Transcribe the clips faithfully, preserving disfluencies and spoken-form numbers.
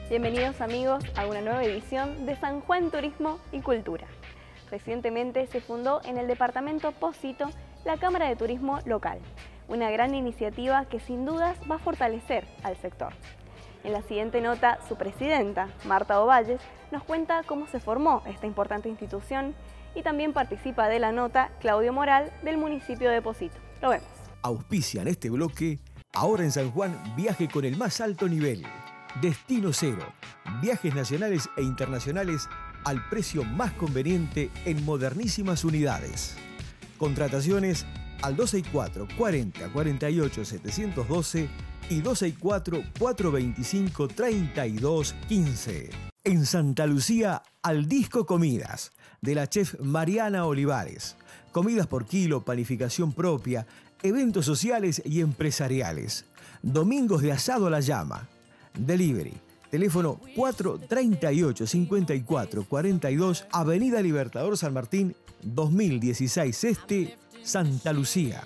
Bienvenidos amigos a una nueva edición de San Juan Turismo y Cultura. Recientemente se fundó en el departamento Pocito la Cámara de Turismo Local, una gran iniciativa que sin dudas va a fortalecer al sector. En la siguiente nota, su presidenta, Marta Ovalles, nos cuenta cómo se formó esta importante institución y también participa de la nota Claudio Moral del municipio de Pocito. Lo vemos. Auspician este bloque, ahora en San Juan, viaje con el más alto nivel. Destino Cero, viajes nacionales e internacionales al precio más conveniente en modernísimas unidades. Contrataciones al dos seis cuatro, cuarenta, cuarenta y ocho, setecientos doce y dos seis cuatro, cuatrocientos veinticinco, treinta y dos quince. En Santa Lucía, Al Disco Comidas, de la chef Mariana Olivares. Comidas por kilo, panificación propia, eventos sociales y empresariales. Domingos de asado a la llama. Delivery. Teléfono cuatro treinta y ocho, cincuenta y cuatro, cuarenta y dos, Avenida Libertador San Martín, dos mil dieciséis Este, Santa Lucía.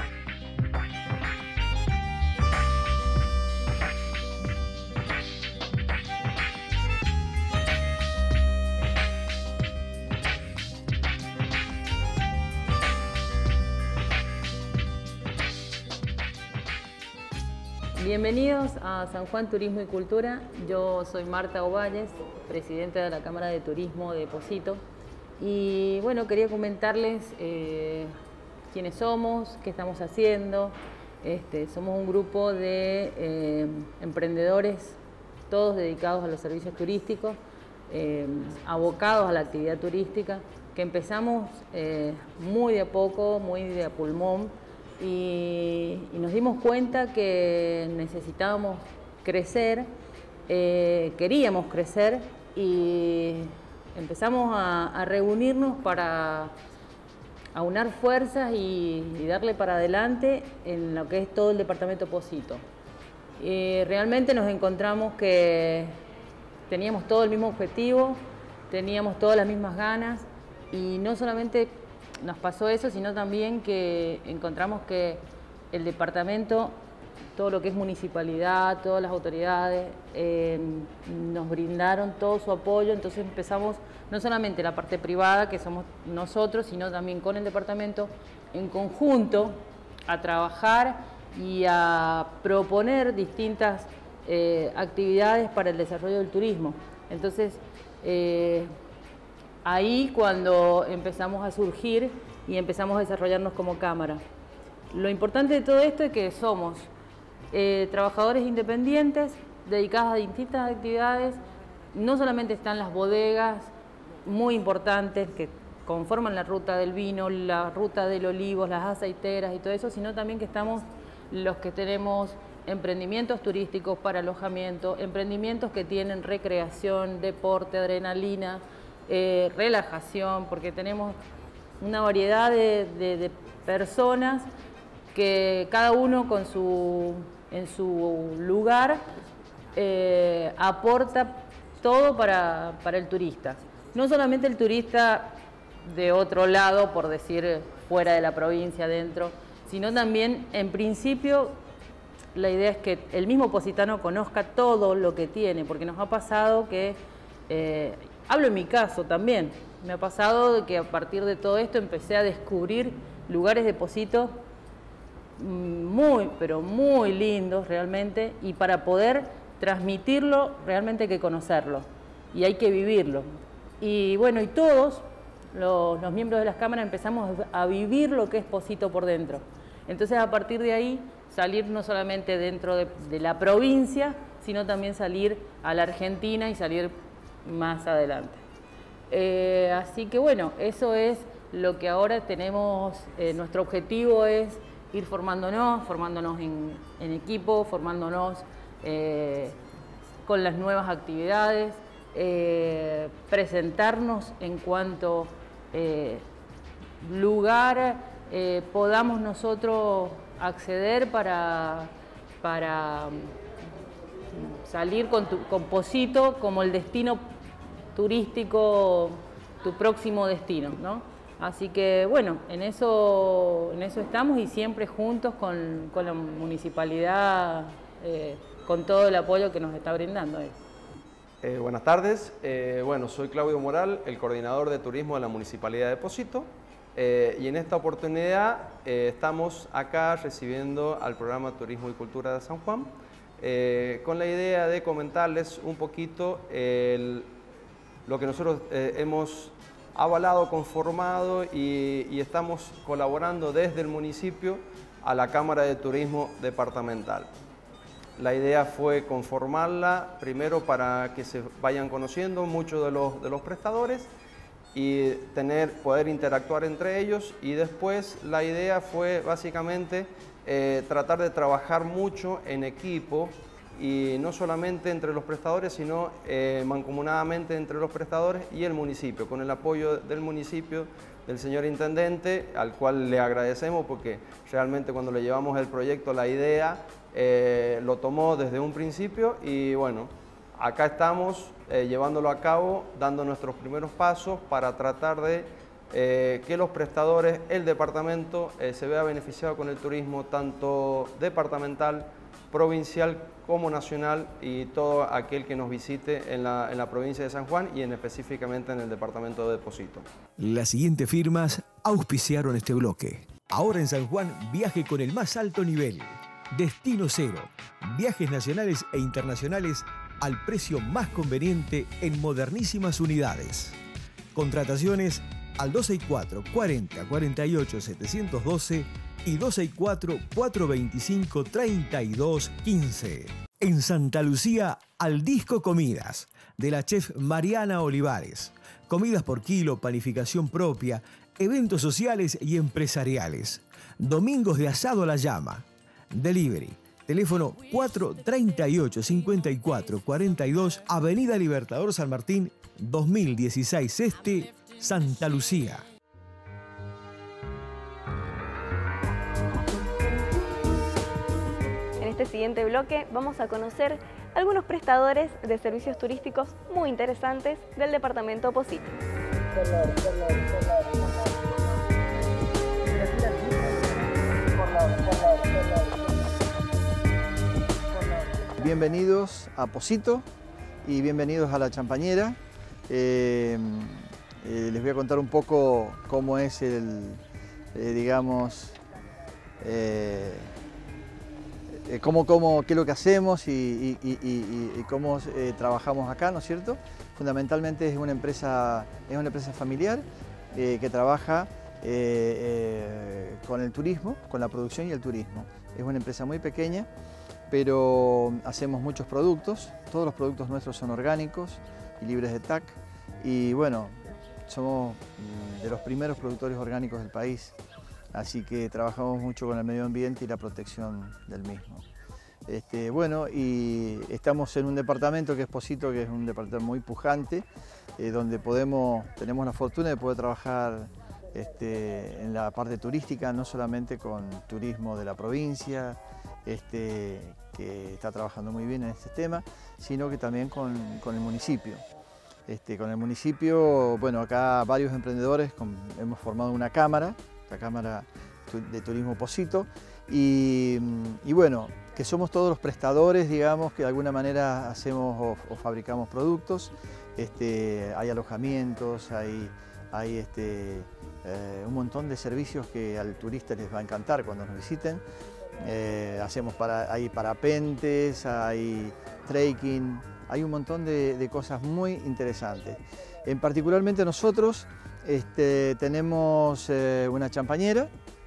Bienvenidos a San Juan Turismo y Cultura. Yo soy Marta Ovalles, presidenta de la Cámara de Turismo de Pocito. Y bueno, quería comentarles eh, quiénes somos, qué estamos haciendo. Este, somos un grupo de eh, emprendedores, todos dedicados a los servicios turísticos, eh, abocados a la actividad turística, que empezamos eh, muy de a poco, muy de a pulmón. Y, y nos dimos cuenta que necesitábamos crecer, eh, queríamos crecer y empezamos a, a reunirnos para aunar fuerzas y, y darle para adelante en lo que es todo el departamento Pocito. Y realmente nos encontramos que teníamos todo el mismo objetivo, teníamos todas las mismas ganas y no solamente nos pasó eso, sino también que encontramos que el departamento, todo lo que es municipalidad, todas las autoridades, eh, nos brindaron todo su apoyo. Entonces empezamos no solamente la parte privada, que somos nosotros, sino también con el departamento, en conjunto, a trabajar y a proponer distintas eh, actividades para el desarrollo del turismo. Entonces, eh, ahí cuando empezamos a surgir y empezamos a desarrollarnos como cámara. Lo importante de todo esto es que somos eh, trabajadores independientes dedicados a distintas actividades. No solamente están las bodegas muy importantes que conforman la ruta del vino, la ruta del olivo, las aceiteras y todo eso, sino también que estamos los que tenemos emprendimientos turísticos para alojamiento, emprendimientos que tienen recreación, deporte, adrenalina, Eh, relajación, porque tenemos una variedad de, de, de personas que cada uno con su, en su lugar eh, aporta todo para, para el turista. No solamente el turista de otro lado, por decir fuera de la provincia, dentro, sino también, en principio, la idea es que el mismo positano conozca todo lo que tiene, porque nos ha pasado que eh, hablo en mi caso también, me ha pasado que a partir de todo esto empecé a descubrir lugares de Pocito muy, pero muy lindos realmente, y para poder transmitirlo realmente hay que conocerlo y hay que vivirlo. Y bueno, y todos los, los miembros de las cámaras empezamos a vivir lo que es Pocito por dentro. Entonces a partir de ahí salir no solamente dentro de, de la provincia, sino también salir a la Argentina y salir más adelante. Eh, así que bueno, eso es lo que ahora tenemos. Eh, nuestro objetivo es ir formándonos, formándonos en, en equipo, formándonos eh, con las nuevas actividades, eh, presentarnos en cuanto eh, lugar eh, podamos nosotros acceder para, para salir con, tu, con Pocito como el destino turístico, tu próximo destino, ¿no? Así que bueno, en eso, en eso estamos y siempre juntos con, con la municipalidad, eh, con todo el apoyo que nos está brindando. Eh, buenas tardes, eh, bueno, soy Claudio Moral, el coordinador de turismo de la Municipalidad de Pocito, eh, y en esta oportunidad eh, estamos acá recibiendo al programa Turismo y Cultura de San Juan, eh, con la idea de comentarles un poquito el, lo que nosotros eh, hemos avalado, conformado y, y estamos colaborando desde el municipio a la Cámara de Turismo Departamental. La idea fue conformarla primero para que se vayan conociendo muchos de los, de los prestadores y tener, poder interactuar entre ellos, y después la idea fue básicamente eh, tratar de trabajar mucho en equipo y no solamente entre los prestadores, sino eh, mancomunadamente entre los prestadores y el municipio, con el apoyo del municipio, del señor intendente, al cual le agradecemos porque realmente cuando le llevamos el proyecto, la idea, eh, lo tomó desde un principio y bueno, acá estamos eh, llevándolo a cabo, dando nuestros primeros pasos para tratar de eh, que los prestadores, el departamento, eh, se vea beneficiado con el turismo tanto departamental, provincial como nacional, y todo aquel que nos visite en la, en la provincia de San Juan y en, específicamente en el departamento de Pocito. Las siguientes firmas auspiciaron este bloque. Ahora en San Juan, viaje con el más alto nivel. Destino Cero. Viajes nacionales e internacionales al precio más conveniente en modernísimas unidades. Contrataciones al dos seis cuatro, cuarenta, cuarenta y ocho, setecientos doce y dos seis cuatro, cuatrocientos veinticinco, treinta y dos quince. En Santa Lucía, Al Disco Comidas, de la chef Mariana Olivares. Comidas por kilo, panificación propia, eventos sociales y empresariales. Domingos de asado a la llama. Delivery. Teléfono cuatro treinta y ocho, cincuenta y cuatro, cuarenta y dos, Avenida Libertador San Martín, dos mil dieciséis Este, Santa Lucía. En este siguiente bloque vamos a conocer algunos prestadores de servicios turísticos muy interesantes del departamento Pocito. Bienvenidos a Pocito y bienvenidos a La Champañera. Eh, eh, les voy a contar un poco cómo es el, eh, digamos, eh, eh, cómo, cómo, qué es lo que hacemos y, y, y, y, y cómo eh, trabajamos acá, ¿no es cierto? Fundamentalmente es una empresa, es una empresa familiar eh, que trabaja eh, eh, con el turismo, con la producción y el turismo. Es una empresa muy pequeña, pero hacemos muchos productos. Todos los productos nuestros son orgánicos y libres de T A C. Y bueno, somos de los primeros productores orgánicos del país, así que trabajamos mucho con el medio ambiente y la protección del mismo. Este, bueno, y estamos en un departamento que es Pocito, que es un departamento muy pujante, eh, donde podemos, tenemos la fortuna de poder trabajar este, en la parte turística, no solamente con turismo de la provincia, este, que está trabajando muy bien en este tema, sino que también con, con el municipio. Este, con el municipio, bueno, acá varios emprendedores con, hemos formado una cámara, la Cámara de Turismo Pocito, y, y bueno, que somos todos los prestadores, digamos, que de alguna manera hacemos o, o fabricamos productos. Este, hay alojamientos, hay, hay este, eh, un montón de servicios que al turista les va a encantar cuando nos visiten. Eh, hacemos para, hay parapentes, hay trekking, hay un montón de, de cosas muy interesantes. En particularmente nosotros este, tenemos eh, una champañera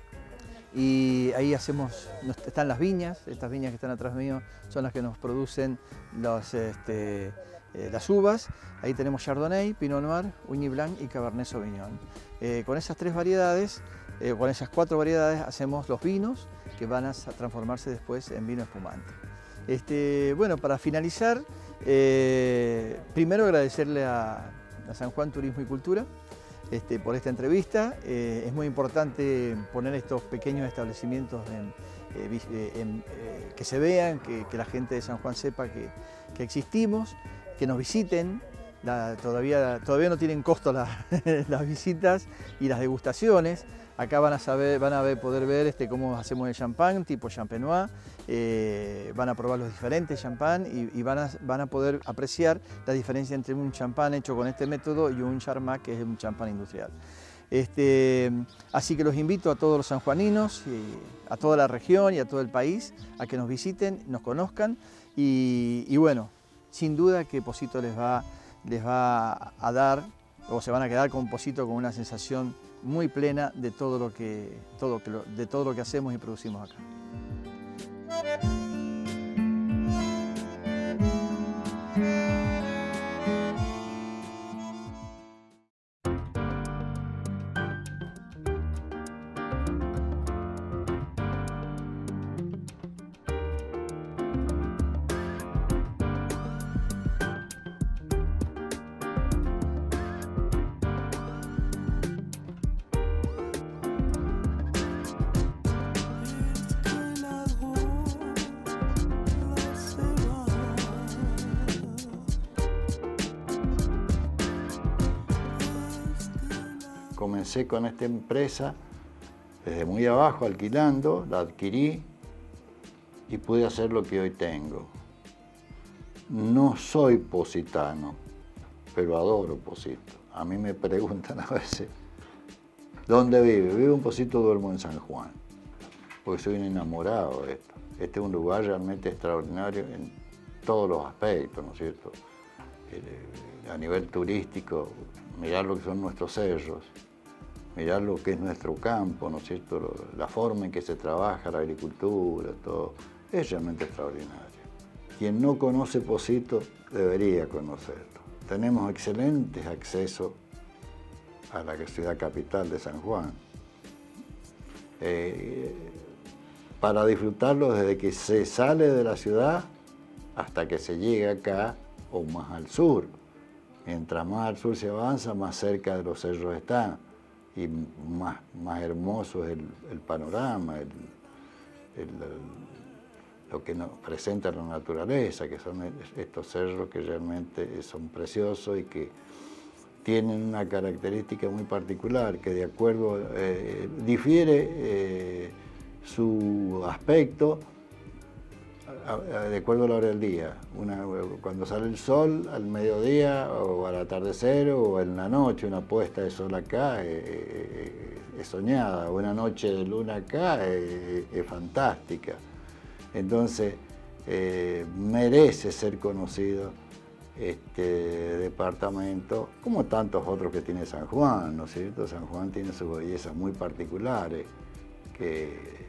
y ahí hacemos, están las viñas, estas viñas que están atrás mío son las que nos producen los, este, eh, las uvas. Ahí tenemos Chardonnay, Pinot Noir, Ugni Blanc y Cabernet Sauvignon. Eh, con esas tres variedades, eh, con esas cuatro variedades hacemos los vinos que van a transformarse después en vino espumante. Este, bueno, para finalizar, eh, primero agradecerle a, a San Juan Turismo y Cultura este, por esta entrevista. Eh, es muy importante poner estos pequeños establecimientos en, eh, en, eh, que se vean, que, que la gente de San Juan sepa que, que existimos, que nos visiten, la, todavía, todavía no tienen costo la, las visitas y las degustaciones. Acá van a, saber, van a ver, poder ver este, cómo hacemos el champán, tipo champenois, eh, van a probar los diferentes champán y, y van, a, van a poder apreciar la diferencia entre un champán hecho con este método y un charmat, que es un champán industrial. Este, así que los invito a todos los sanjuaninos, y a toda la región y a todo el país, a que nos visiten, nos conozcan y, y bueno, sin duda que Posito les va, les va a dar, o se van a quedar con Posito con una sensación muy plena de todo lo que, todo, de todo lo que hacemos y producimos acá. Comencé con esta empresa desde muy abajo, alquilando, la adquirí y pude hacer lo que hoy tengo. No soy positano, pero adoro Posito. A mí me preguntan a veces, ¿dónde vive? Vivo en Posito, duermo en San Juan, porque soy un enamorado de esto. Este es un lugar realmente extraordinario en todos los aspectos, ¿no es cierto? A nivel turístico, mirar lo que son nuestros cerros, mirar lo que es nuestro campo, ¿no es cierto? La forma en que se trabaja la agricultura, todo, es realmente extraordinario. Quien no conoce Posito debería conocerlo. Tenemos excelentes accesos a la ciudad capital de San Juan. Eh, para disfrutarlo desde que se sale de la ciudad hasta que se llega acá o más al sur. Mientras más al sur se avanza, más cerca de los cerros está y más, más hermoso es el, el panorama, el, el, lo que nos presenta la naturaleza, que son estos cerros que realmente son preciosos y que tienen una característica muy particular, que de acuerdo, eh, difiere eh, su aspecto de acuerdo a la hora del día. Una, cuando sale el sol, al mediodía o al atardecer o en la noche, una puesta de sol acá es, es, es soñada, una noche de luna acá es, es fantástica. Entonces, eh, merece ser conocido este departamento, como tantos otros que tiene San Juan, ¿no es cierto? San Juan tiene sus bellezas muy particulares, que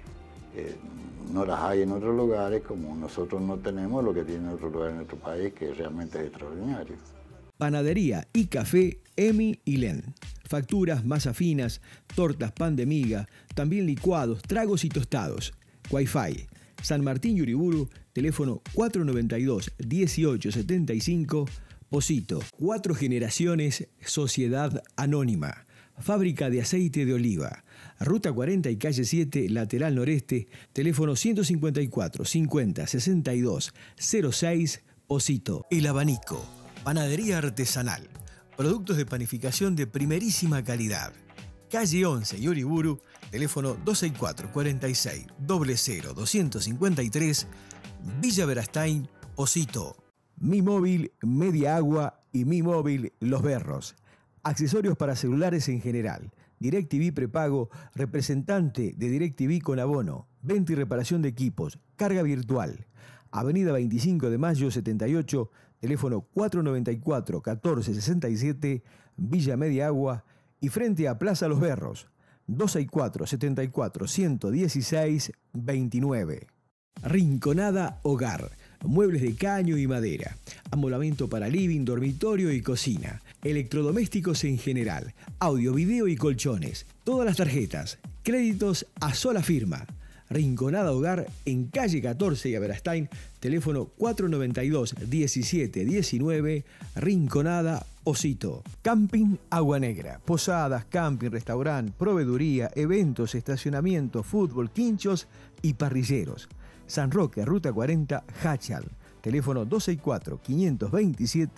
eh, no las hay en otros lugares, como nosotros no tenemos lo que tiene otros lugares en nuestro país, que realmente es extraordinario. Panadería y café Emi y Len. Facturas, masas finas, tortas, pan de miga, también licuados, tragos y tostados. Wi-Fi. San Martín y Uriburu, teléfono cuatro noventa y dos, dieciocho setenta y cinco, Posito. Cuatro Generaciones, Sociedad Anónima. Fábrica de aceite de oliva. Ruta cuarenta y calle siete, lateral noreste, teléfono ciento cincuenta y cuatro, cincuenta, sesenta y dos, cero seis, Posito. El Abanico. Panadería artesanal. Productos de panificación de primerísima calidad. Calle once y Uriburu, teléfono dos sesenta y cuatro, cuarenta y seis, cero cero, doscientos cincuenta y tres, Villa Verastain, Posito. Mi Móvil, Media Agua y Mi Móvil, Los Berros. Accesorios para celulares en general. DirecTV prepago, representante de DirecTV con abono, venta y reparación de equipos, carga virtual. Avenida veinticinco de mayo setenta y ocho, teléfono cuatro noventa y cuatro, catorce sesenta y siete, Villa Media Agua y frente a Plaza Los Berros, dos sesenta y cuatro, setenta y cuatro, ciento dieciséis, veintinueve. Rinconada Hogar. Muebles de caño y madera, amoblamiento para living, dormitorio y cocina, electrodomésticos en general, audio, video y colchones, todas las tarjetas, créditos a sola firma. Rinconada Hogar en calle catorce y Aberastain, teléfono cuatro noventa y dos, diecisiete diecinueve, Rinconada, Posito. Camping Agua Negra, posadas, camping, restaurante, proveeduría, eventos, estacionamiento, fútbol, quinchos y parrilleros. San Roque, Ruta cuarenta, Hachal. Teléfono dos sesenta y cuatro, quinientos veintisiete,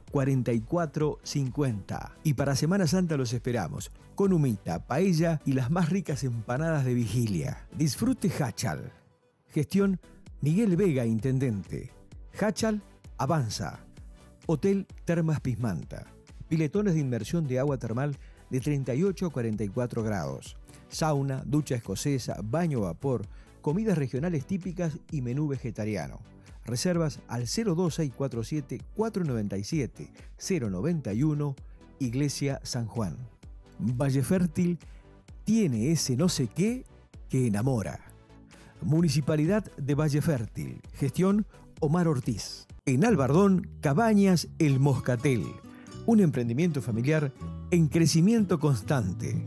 cuarenta y cuatro cincuenta. Y para Semana Santa los esperamos con humita, paella y las más ricas empanadas de vigilia. Disfrute Hachal. Gestión Miguel Vega, intendente. Hachal avanza. Hotel Termas Pismanta. Piletones de inmersión de agua termal de treinta y ocho a cuarenta y cuatro grados. Sauna, ducha escocesa, baño vapor, comidas regionales típicas y menú vegetariano. Reservas al cero dos seis cuatro siete cuatro nueve siete cero nueve uno, Iglesia San Juan. Valle Fértil tiene ese no sé qué que enamora. Municipalidad de Valle Fértil. Gestión Omar Ortiz. En Albardón, Cabañas El Moscatel. Un emprendimiento familiar en crecimiento constante.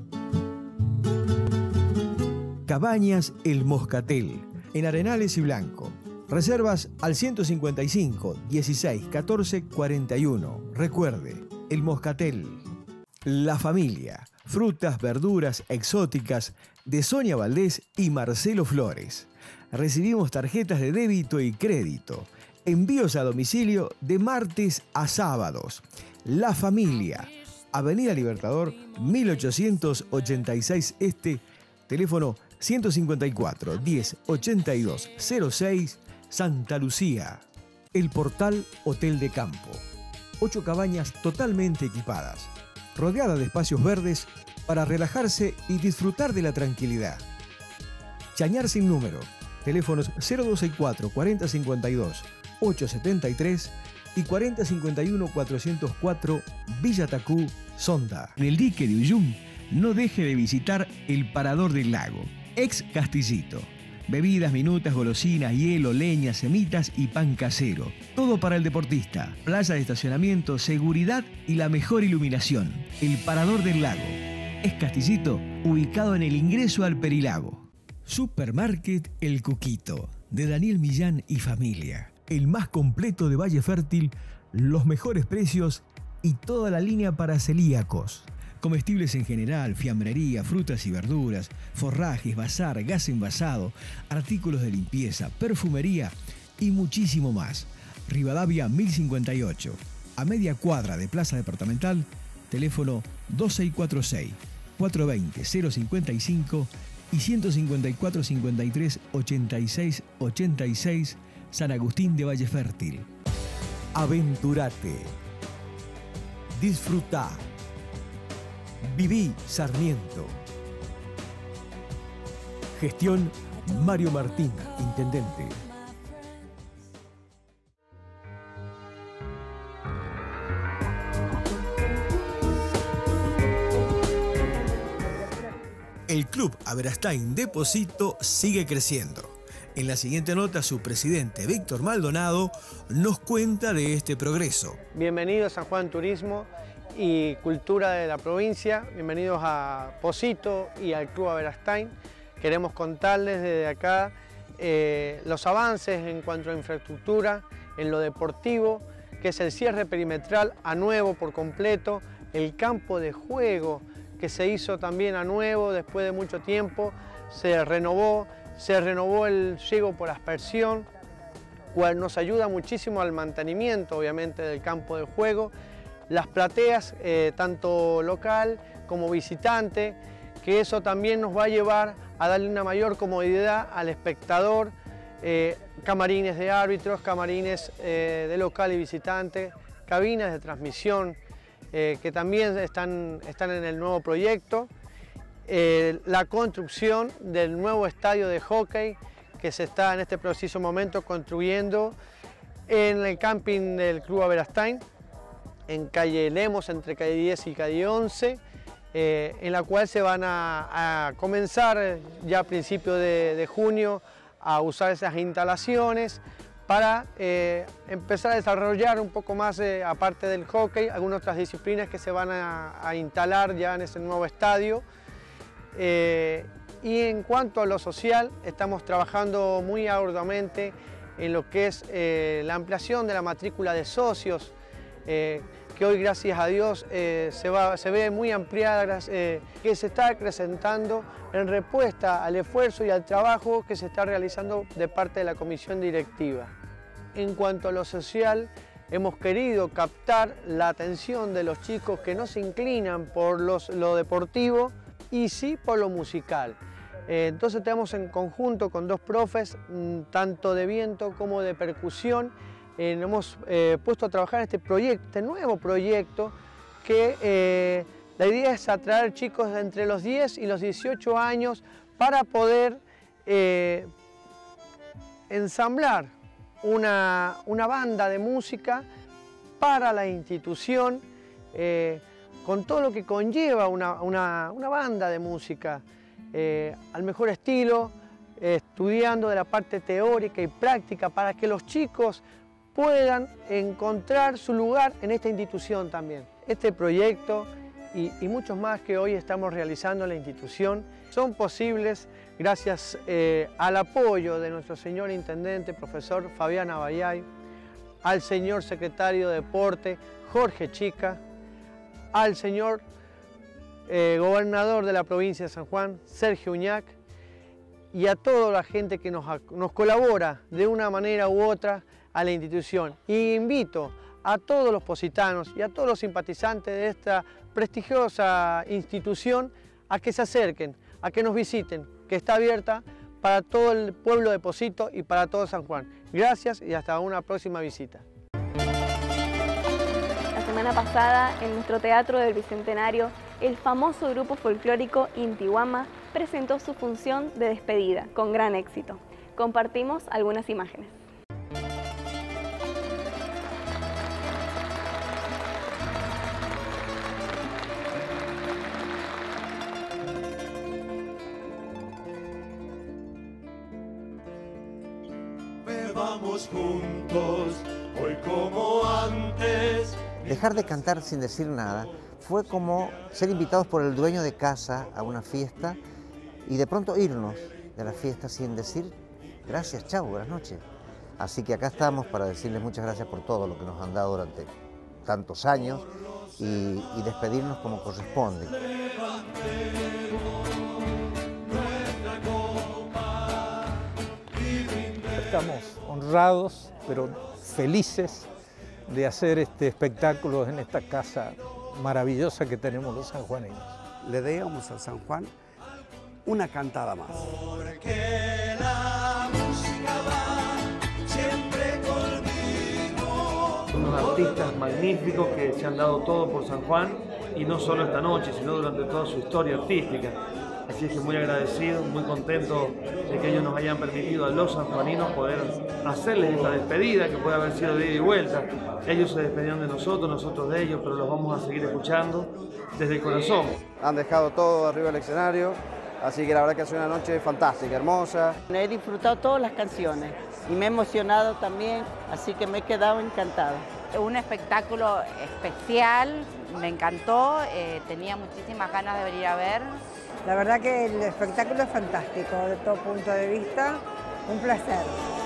Cabañas El Moscatel. En Arenales y Blanco. Reservas al ciento cincuenta y cinco, dieciséis, catorce, cuarenta y uno. Recuerde, El Moscatel. La Familia. Frutas, verduras exóticas de Sonia Valdés y Marcelo Flores. Recibimos tarjetas de débito y crédito. Envíos a domicilio de martes a sábados. La Familia. Avenida Libertador, mil ochocientos ochenta y seis Este. Teléfono ciento cincuenta y cuatro, diez, ochenta y dos, cero seis, Santa Lucía. El Portal Hotel de Campo. Ocho cabañas totalmente equipadas, rodeada de espacios verdes para relajarse y disfrutar de la tranquilidad. Chañar sin número. Teléfonos cero dos seis cuatro, cuarenta cincuenta y dos, ochocientos setenta y tres y cuarenta cincuenta y uno, cuatrocientos cuatro, Villa Tacú, Sonda. En el dique de Uyum, no deje de visitar el Parador del Lago, ex Castillito. Bebidas, minutas, golosinas, hielo, leña, semitas y pan casero. Todo para el deportista. Playa de estacionamiento, seguridad y la mejor iluminación. El Parador del Lago. Es Castillito, ubicado en el ingreso al Perilago. Supermarket El Cuquito, de Daniel Millán y familia. El más completo de Valle Fértil, los mejores precios y toda la línea para celíacos. Comestibles en general, fiambrería, frutas y verduras, forrajes, bazar, gas envasado, artículos de limpieza, perfumería y muchísimo más. Rivadavia mil cincuenta y ocho, a media cuadra de Plaza Departamental, teléfono dos seis cuatro seis, cuatro dos cero, cero cinco cinco y ciento cincuenta y cuatro, cincuenta y tres, ochenta y seis, ochenta y seis, San Agustín de Valle Fértil. Aventurate. Disfrutá. Viví Sarmiento. Gestión Mario Martín, intendente. El Club Aberastain de Posito sigue creciendo. En la siguiente nota, su presidente, Víctor Maldonado, nos cuenta de este progreso. Bienvenidos a San Juan Turismo y Cultura de la provincia. Bienvenidos a Posito y al Club Aberastain. Queremos contarles desde acá eh, los avances en cuanto a infraestructura, en lo deportivo, que es el cierre perimetral a nuevo por completo, el campo de juego que se hizo también a nuevo después de mucho tiempo, se renovó, se renovó el riego por aspersión, cual nos ayuda muchísimo al mantenimiento obviamente del campo de juego. Las plateas, eh, tanto local como visitante, que eso también nos va a llevar a darle una mayor comodidad al espectador, eh, camarines de árbitros, camarines eh, de local y visitante, cabinas de transmisión, eh, que también están, están en el nuevo proyecto, eh, la construcción del nuevo estadio de hockey que se está en este preciso momento construyendo en el camping del Club Aberastain, en calle Lemos, entre calle diez y calle once, eh, en la cual se van a, a comenzar ya a principios de, de junio a usar esas instalaciones para eh, empezar a desarrollar un poco más, eh, aparte del hockey, algunas otras disciplinas que se van a, a instalar ya en ese nuevo estadio. Eh, y en cuanto a lo social, estamos trabajando muy arduamente en lo que es eh, la ampliación de la matrícula de socios, eh, que hoy, gracias a Dios, eh, se, va, se ve muy ampliada, eh, que se está acrecentando en respuesta al esfuerzo y al trabajo que se está realizando de parte de la comisión directiva. En cuanto a lo social, hemos querido captar la atención de los chicos que no se inclinan por los, lo deportivo y sí por lo musical. Eh, entonces tenemos en conjunto con dos profes, tanto de viento como de percusión, eh, nos hemos eh, puesto a trabajar en este proyecto, este nuevo proyecto, que eh, la idea es atraer chicos de entre los diez y los dieciocho años para poder eh, ensamblar una, una banda de música para la institución, eh, con todo lo que conlleva una, una, una banda de música, eh, al mejor estilo, eh, estudiando de la parte teórica y práctica para que los chicos puedan encontrar su lugar en esta institución también. Este proyecto y, y muchos más que hoy estamos realizando en la institución son posibles gracias eh, al apoyo de nuestro señor Intendente, profesor Fabián Abayay, al señor Secretario de Deporte, Jorge Chica, al señor eh, Gobernador de la provincia de San Juan, Sergio Uñac, y a toda la gente que nos, nos colabora de una manera u otra a la institución. Y invito a todos los positanos y a todos los simpatizantes de esta prestigiosa institución a que se acerquen, a que nos visiten, que está abierta para todo el pueblo de Posito y para todo San Juan. Gracias y hasta una próxima visita. La semana pasada, en nuestro Teatro del Bicentenario, el famoso grupo folclórico Inti Huama presentó su función de despedida con gran éxito. Compartimos algunas imágenes. Vamos juntos, hoy como antes. Dejar de cantar sin decir nada fue como ser invitados por el dueño de casa a una fiesta y de pronto irnos de la fiesta sin decir gracias, chao, buenas noches. Así que acá estamos para decirles muchas gracias por todo lo que nos han dado durante tantos años y, y despedirnos como corresponde. Estamos honrados, pero felices de hacer este espectáculo en esta casa maravillosa que tenemos los sanjuaneños. Le debemos a San Juan una cantada más. Porque la música va siempre conmigo. Unos artistas magníficos que se han dado todo por San Juan, y no solo esta noche, sino durante toda su historia artística. Así es que muy agradecido, muy contento de que ellos nos hayan permitido a los sanjuaninos poder hacerles esta despedida, que puede haber sido de ida y vuelta. Ellos se despedían de nosotros, nosotros de ellos, pero los vamos a seguir escuchando desde el corazón. Han dejado todo arriba del escenario, así que la verdad que ha sido una noche fantástica, hermosa. He disfrutado todas las canciones y me he emocionado también, así que me he quedado encantada. Un espectáculo especial, me encantó, eh, tenía muchísimas ganas de venir a ver. La verdad que el espectáculo es fantástico, de todo punto de vista, un placer.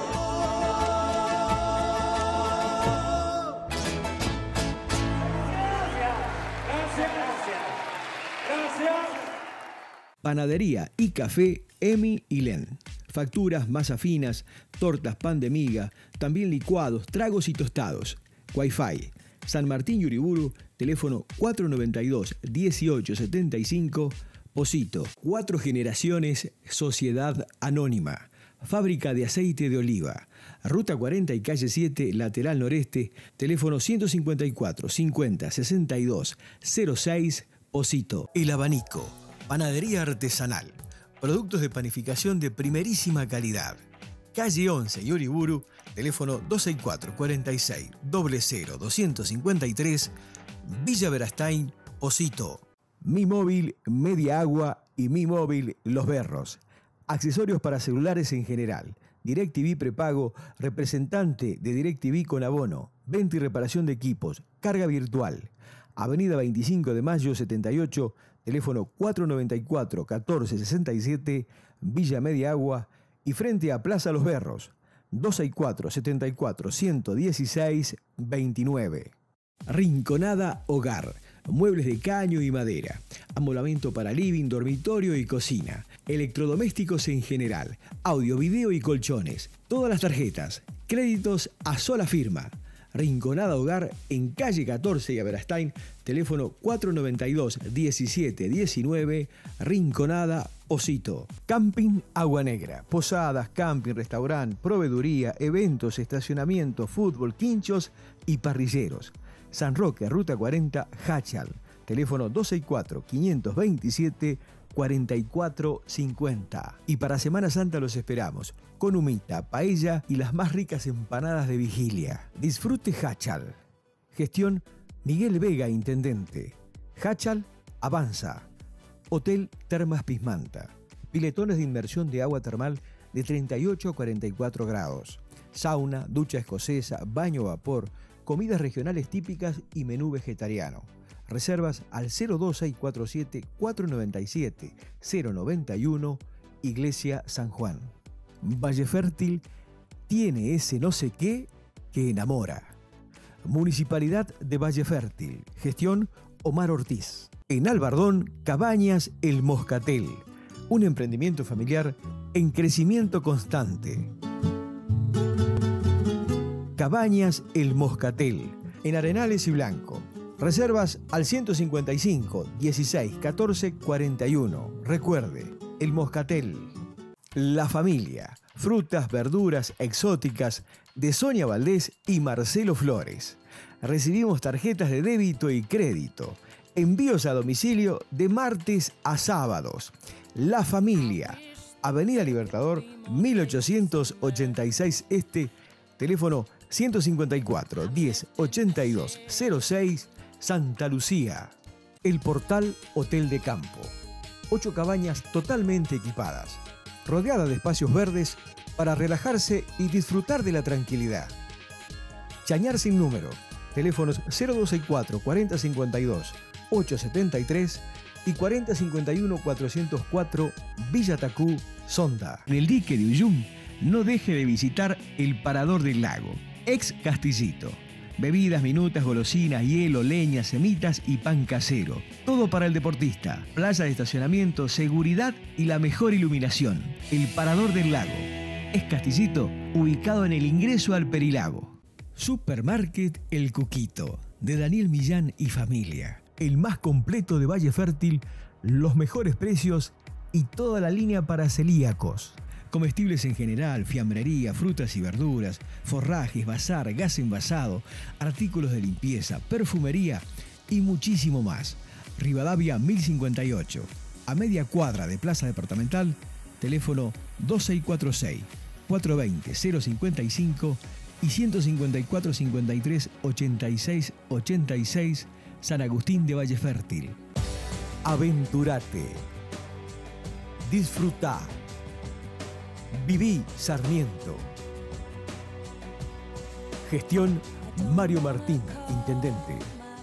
Gracias, gracias, gracias. Panadería y café Emi y Len. Facturas, masas finas, tortas, pan de miga, también licuados, tragos y tostados. Wi-Fi. San Martín y Uriburu, teléfono cuatro noventa y dos, dieciocho setenta y cinco. Posito, Cuatro Generaciones, Sociedad Anónima, Fábrica de Aceite de Oliva, Ruta cuarenta y Calle siete, Lateral Noreste, teléfono ciento cincuenta y cuatro, cincuenta, sesenta y dos, cero seis, Posito. El Abanico, Panadería Artesanal, productos de panificación de primerísima calidad. Calle once y Uriburu, teléfono dos seis cuatro, cuarenta y seis, cero cero, doscientos cincuenta y tres, Villa Verastain, Posito. Mi Móvil, Media Agua y Mi Móvil Los Berros. Accesorios para celulares en general. DirecTV prepago, representante de DirecTV con abono. Venta y reparación de equipos. Carga virtual. Avenida veinticinco de Mayo setenta y ocho, teléfono cuatro noventa y cuatro, catorce sesenta y siete, Villa Media Agua y frente a Plaza Los Berros. dos seis cuatro, setenta y cuatro, ciento dieciséis, veintinueve. Rinconada Hogar. Muebles de caño y madera, amoblamiento para living, dormitorio y cocina, electrodomésticos en general, audio, video y colchones, todas las tarjetas, créditos a sola firma. Rinconada Hogar en calle catorce y Aberastain, teléfono cuatro noventa y dos, diecisiete diecinueve, Rinconada, Posito. Camping Agua Negra, posadas, camping, restaurante, proveeduría, eventos, estacionamiento, fútbol, quinchos y parrilleros. San Roque, Ruta cuarenta, Hachal, teléfono dos seis cuatro, cinco dos siete, cuatro cuatro cinco cero. Y para Semana Santa los esperamos con humita, paella y las más ricas empanadas de vigilia. Disfrute Hachal. Gestión Miguel Vega, intendente. Hachal avanza. Hotel Termas Pismanta. Piletones de inmersión de agua termal de treinta y ocho a cuarenta y cuatro grados. Sauna, ducha escocesa, baño a vapor, comidas regionales típicas y menú vegetariano. Reservas al cero dos seis cuatro siete, cuatro nueve siete, cero nueve uno, Iglesia San Juan. Valle Fértil tiene ese no sé qué que enamora. Municipalidad de Valle Fértil. Gestión Omar Ortiz. En Albardón, Cabañas El Moscatel. Un emprendimiento familiar en crecimiento constante. Cabañas El Moscatel. En Arenales y Blanco. Reservas al ciento cincuenta y cinco, dieciséis, catorce, cuarenta y uno. Recuerde, El Moscatel. La Familia. Frutas, verduras exóticas de Sonia Valdés y Marcelo Flores. Recibimos tarjetas de débito y crédito. Envíos a domicilio de martes a sábados. La Familia. Avenida Libertador, mil ochocientos ochenta y seis Este. Teléfono ciento cincuenta y cuatro, diez, ochenta y dos, cero seis. Santa Lucía. El Portal Hotel de Campo. Ocho cabañas totalmente equipadas, rodeada de espacios verdes para relajarse y disfrutar de la tranquilidad. Chañar sin número. Teléfonos cero dos seis cuatro, cuarenta cincuenta y dos, ochocientos setenta y tres y cuarenta cincuenta y uno, cuatrocientos cuatro, Villa Tacú, Sonda. En el dique de Uyum, no deje de visitar el Parador del Lago, ex Castillito. Bebidas, minutas, golosinas, hielo, leña, semitas y pan casero. Todo para el deportista. Playa de estacionamiento, seguridad y la mejor iluminación. El Parador del Lago. Es Castillito, ubicado en el ingreso al Perilago. Supermarket El Cuquito, de Daniel Millán y familia. El más completo de Valle Fértil, los mejores precios y toda la línea para celíacos. Comestibles en general, fiambrería, frutas y verduras, forrajes, bazar, gas envasado, artículos de limpieza, perfumería y muchísimo más. Rivadavia mil cincuenta y ocho, a media cuadra de Plaza Departamental, teléfono dos seis cuatro seis, cuatro dos cero, cero cinco cinco y ciento cincuenta y cuatro, cincuenta y tres, ochenta y seis, ochenta y seis, San Agustín de Valle Fértil. Aventurate. Disfruta. Viví Sarmiento. Gestión Mario Martín, intendente.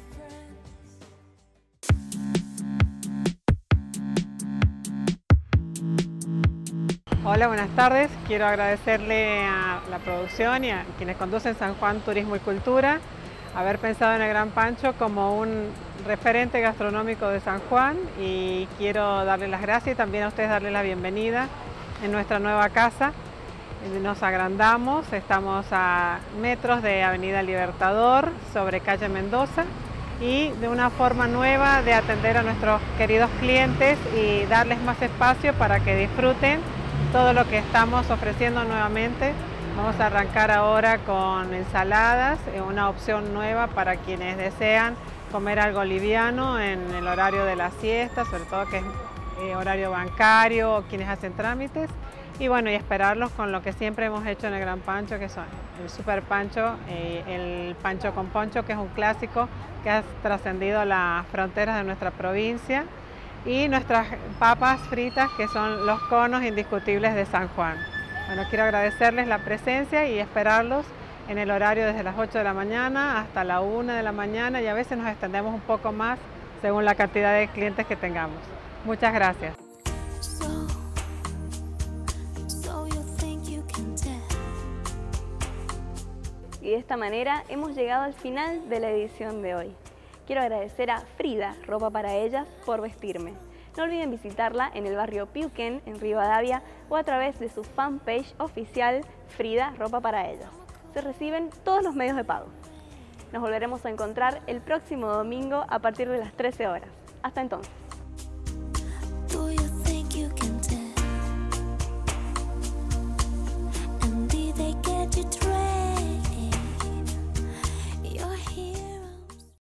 Hola, buenas tardes. Quiero agradecerle a la producción y a quienes conducen San Juan Turismo y Cultura haber pensado en el Gran Pancho como un referente gastronómico de San Juan, y quiero darle las gracias y también a ustedes darle la bienvenida en nuestra nueva casa. Nos agrandamos, estamos a metros de Avenida Libertador, sobre calle Mendoza, y de una forma nueva de atender a nuestros queridos clientes y darles más espacio para que disfruten todo lo que estamos ofreciendo nuevamente. Vamos a arrancar ahora con ensaladas, una opción nueva para quienes desean comer algo liviano en el horario de la siesta, sobre todo que es eh, horario bancario o quienes hacen trámites. Y bueno, y esperarlos con lo que siempre hemos hecho en el Gran Pancho, que son el Super Pancho, eh, el Pancho con Poncho, que es un clásico que ha trascendido las fronteras de nuestra provincia, y nuestras papas fritas, que son los conos indiscutibles de San Juan. Bueno, quiero agradecerles la presencia y esperarlos en el horario desde las ocho de la mañana hasta la una de la mañana, y a veces nos extendemos un poco más según la cantidad de clientes que tengamos. Muchas gracias. Y de esta manera hemos llegado al final de la edición de hoy. Quiero agradecer a Frida, Ropa para Ellas, por vestirme. No olviden visitarla en el barrio Piuquén, en Rivadavia, o a través de su fanpage oficial Frida, Ropa para Ellas. Se reciben todos los medios de pago. Nos volveremos a encontrar el próximo domingo a partir de las trece horas. Hasta entonces.